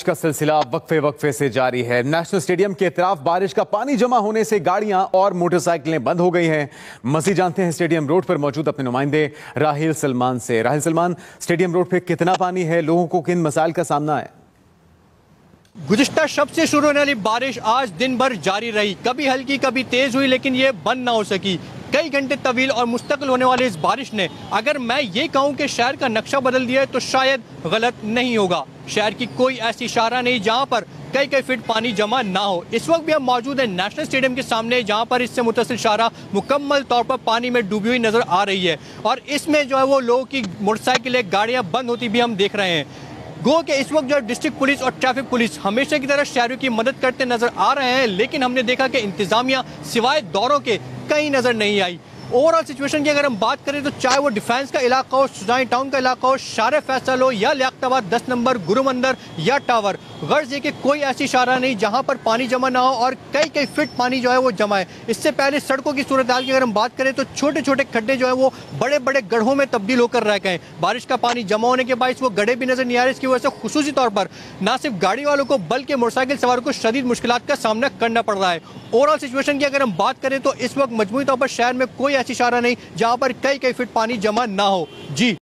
का सिलसिला वक्फे वक्फे से जारी है। नेशनल स्टेडियम के इतराफ बारिश का पानी जमा होने से गाड़ियां और मोटरसाइकिलें बंद हो गई हैं। मजीद जानते हैं स्टेडियम रोड पर मौजूद अपने नुमाइंदे राहिल सलमान से। राहिल सलमान, स्टेडियम रोड पे कितना पानी है, लोगों को किन मसाइल का सामना है? गुज़िश्ता शब से शुरू होने वाली बारिश आज दिन भर जारी रही। कभी हल्की कभी तेज हुई, लेकिन ये बंद ना हो सकी। कई घंटे तवील और मुस्तकिल होने वाली इस बारिश ने, अगर मैं ये कहूँ कि शहर का नक्शा बदल दिया है तो शायद गलत नहीं होगा। शहर की कोई ऐसी इशारा नहीं जहाँ पर कई कई फीट पानी जमा ना हो। इस वक्त भी हम मौजूद हैं नेशनल स्टेडियम के सामने, जहाँ पर इससे मुतसिल शारा मुकम्मल तौर पर पानी में डूबी हुई नजर आ रही है और इसमें जो है वो लोगों की मोटरसाइकिलें, गाड़ियाँ बंद होती भी हम देख रहे हैं। गो के इस वक्त जो डिस्ट्रिक्ट पुलिस और ट्रैफिक पुलिस हमेशा की तरह शहरों की मदद करते नजर आ रहे हैं, लेकिन हमने देखा कि इंतजामिया सिवाय दौरों के कहीं नजर नहीं आई। ओवरऑल सिचुएशन की अगर हम बात करें तो चाहे वो डिफेंस का इलाका हो, सुजाई टाउन का इलाका हो, शारे फैसल हो या लियाकताबाद 10 नंबर, गुरुमंदिर या टावर, गर्ज ये कि कोई ऐसी इशारा नहीं जहां पर पानी जमा ना हो और कई कई फीट पानी जो है वो जमा है। इससे पहले सड़कों की सूरत हाल की अगर हम बात करें तो छोटे छोटे खड्डे जो है वो बड़े बड़े गड्ढों में तब्दील होकर रह गए। बारिश का पानी जमा होने के बाद वो गड्ढे भी नजर नहीं आ रहे। इसकी वजह से खुसूसी तौर पर ना सिर्फ गाड़ी वालों को बल्कि मोटरसाइकिल सवारों को शदीद मुश्किलात का सामना करना पड़ रहा है। ओवरऑल सिचुएशन की अगर हम बात करें तो इस वक्त मजमूई तौर पर शहर में कोई ऐसी इशारा नहीं जहां पर कई कई फीट पानी जमा ना हो। जी।